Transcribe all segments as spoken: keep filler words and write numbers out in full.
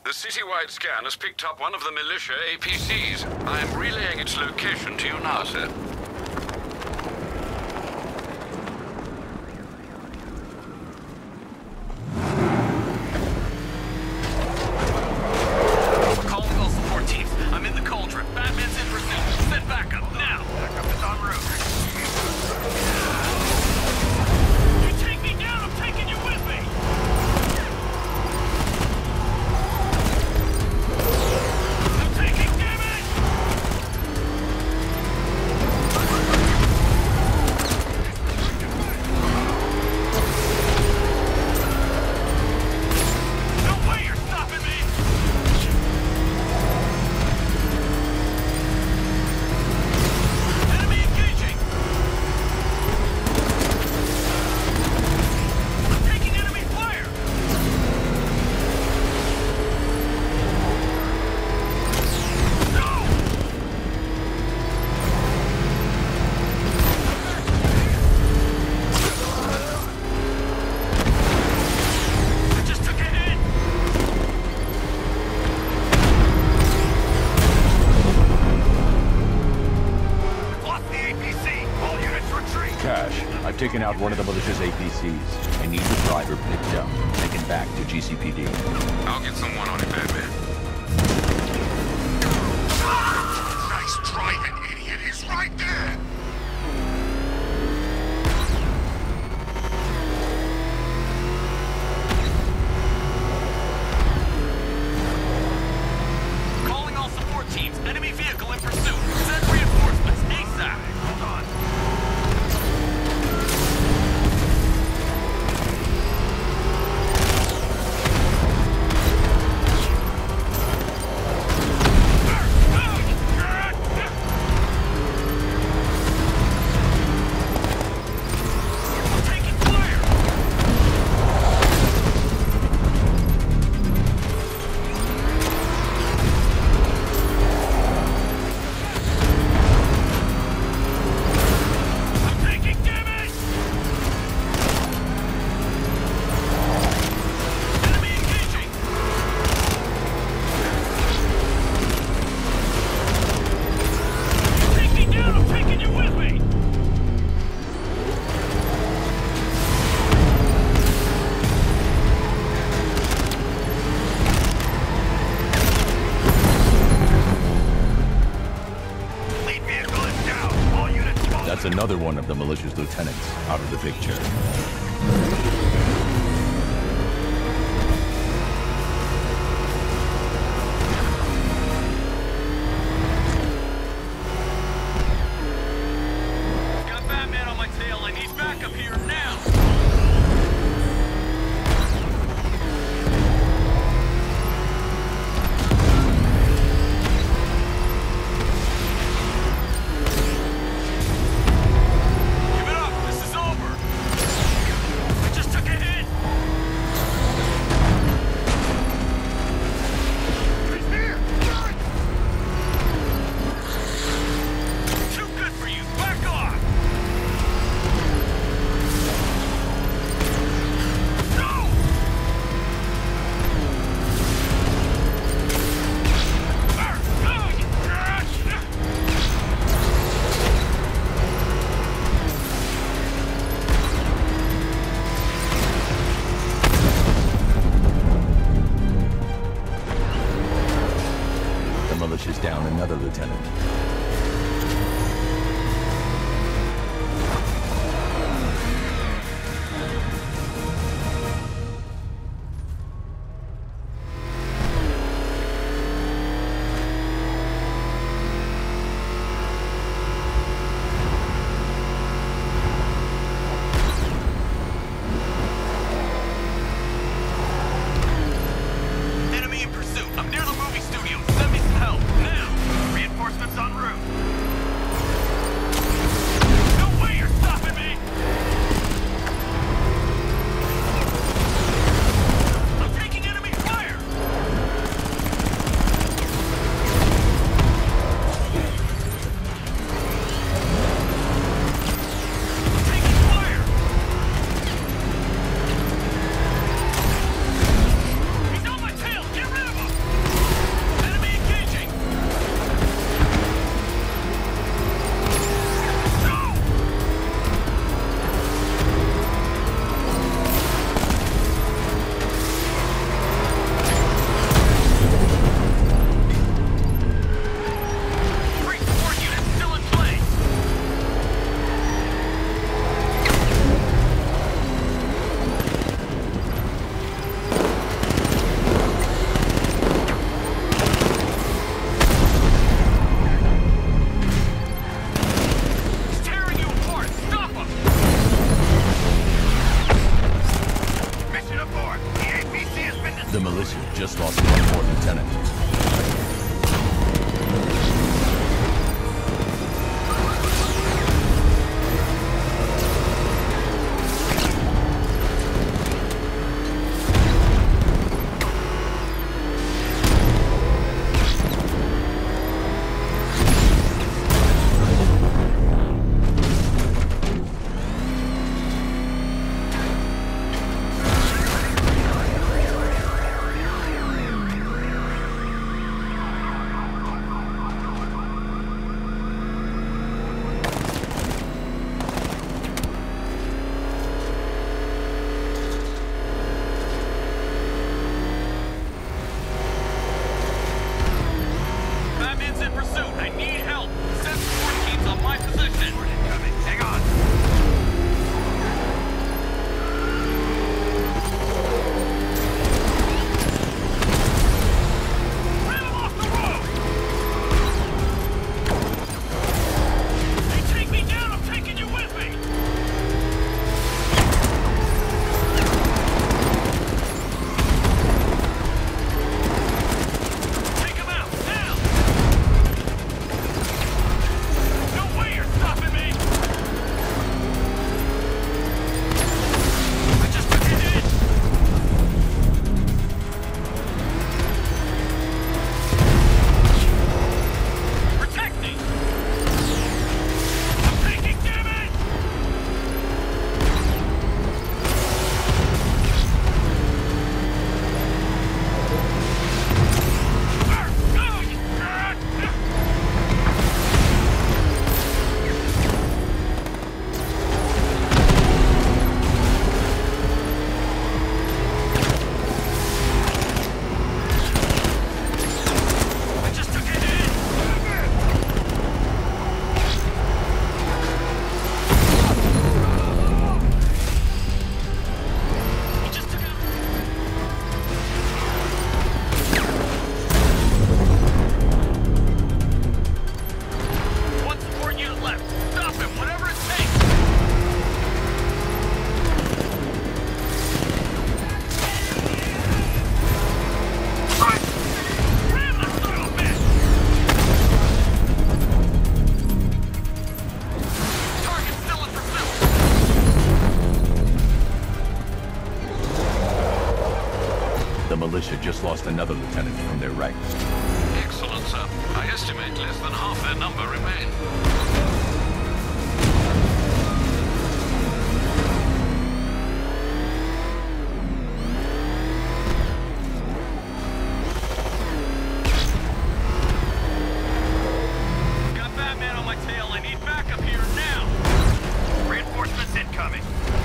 The citywide scan has picked up one of the militia A P Cs. I am relaying its location to you now, sir. Calling all support teams. I'm in the cauldron. Batman's in pursuit. Send backup now. Backup is en route. You take me down, I'm taking you with me. I'm taking damage. No way you're stopping me. Enemy engaging! I'm taking enemy fire! No! I just took a hit! We've lost the A P C! All units retreat! Cash, I've taken out one of the militia's A P Cs. I need the driver picked up, taken back to G C P D. I'll get someone on it, Batman. Nice driving, idiot! He's right there! Calling all support teams. Enemy vehicle in pursuit. Send reinforcements ASAP. Hold on. I'm taking fire. I'm taking damage! Enemy engaging! You take me down, I'm taking you with me! Lead vehicle is down! All units fall! That's another one of the militia's lieutenants out of the picture. Got Batman on my tail. I need backup here now. Give it up. This is over. I just just lost one more lieutenant. Militia just lost another lieutenant from their ranks. Excellent, sir. I estimate less than half their number remain. Got Batman on my tail. I need backup here now. Reinforcements incoming.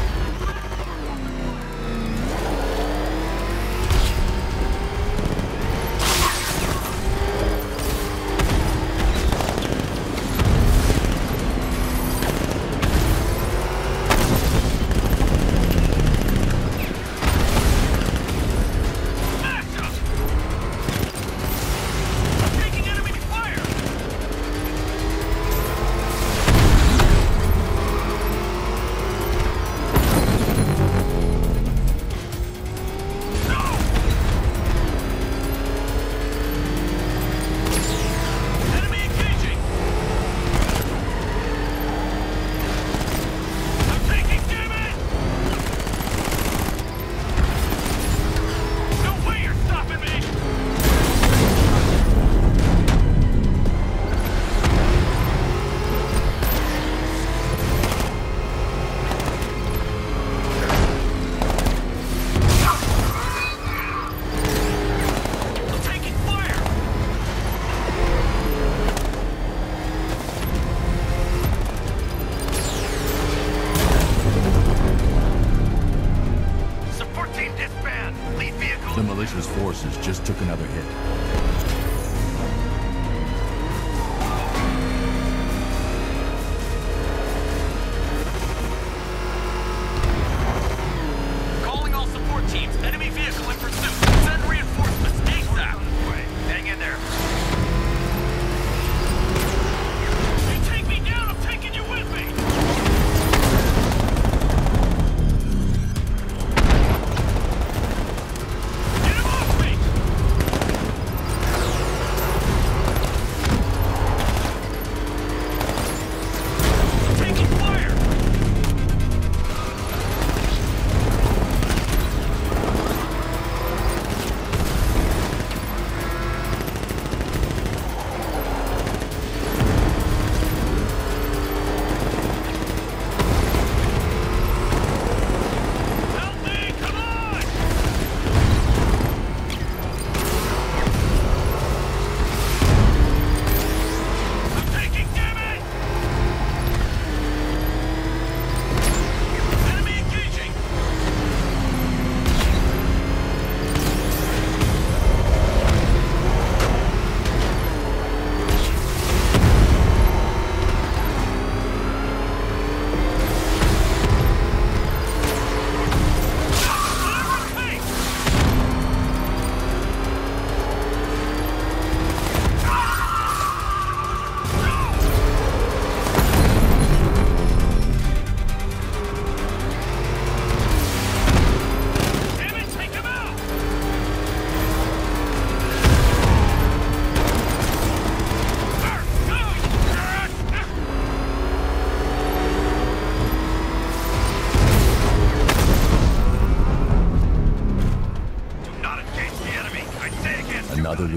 The militia's forces just took another hit. Calling all support teams. Enemy vehicle in pursuit. Send reinforcements ASAP. Hang in there. You take me down, I'm taking you with me. Get him off me!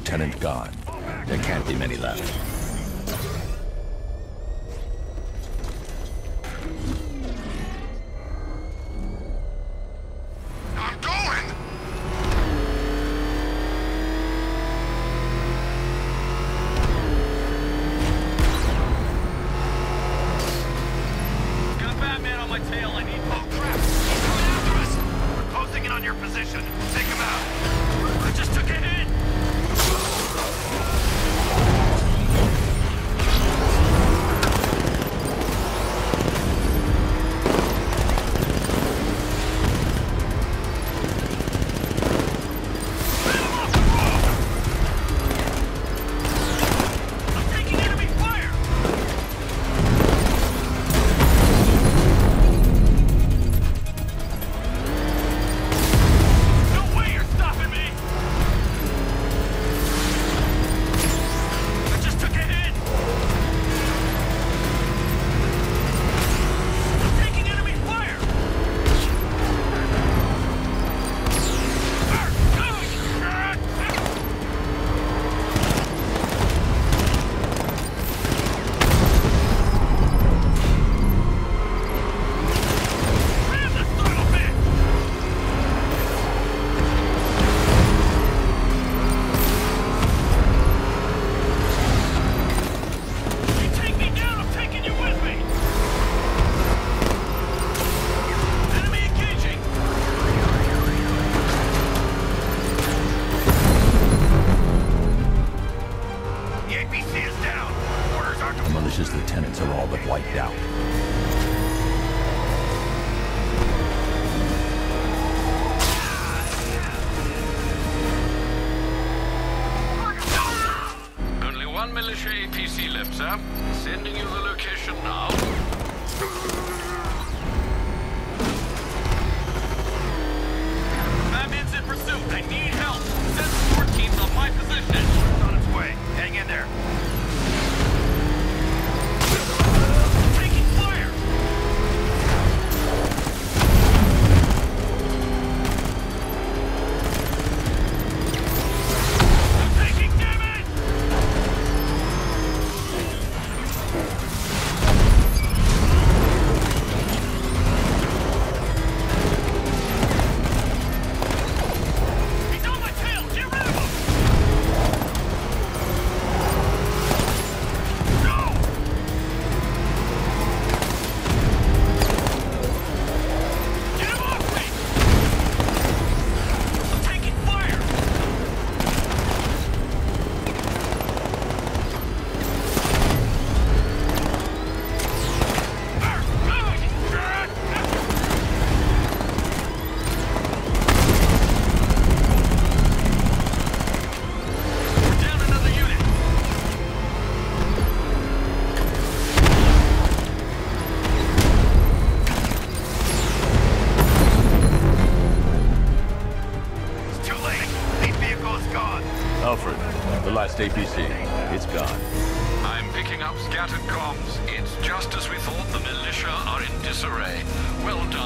lieutenant gone. There can't be many left. I'm going! Got Batman on my tail. I need... Oh, crap! He's coming after us! We're closing in on your position. Take him out. I just took a hit! I'm taking enemy fire! No way you're stopping me! I just took a hit! I'm taking enemy fire! Ram this son of a bitch! You take me down, I'm taking you with me! Enemy engaging! The A P C is down! Orders are The militia's lieutenants are all but wiped out. Only one militia A P C left, sir. Sending you the location now. Batman's in pursuit. I need help. Send support teams on my position. It's on its way. Hang in there. Taking fire! I'm taking damage! He's on my tail! Get rid of him! No! Get him off me! I'm taking fire! We're down another unit. It's too late. Lead vehicle is gone. Alfred, the last A P C. It's gone. I'm picking up scattered comms. It's just as we thought. The militia are in disarray. Well done.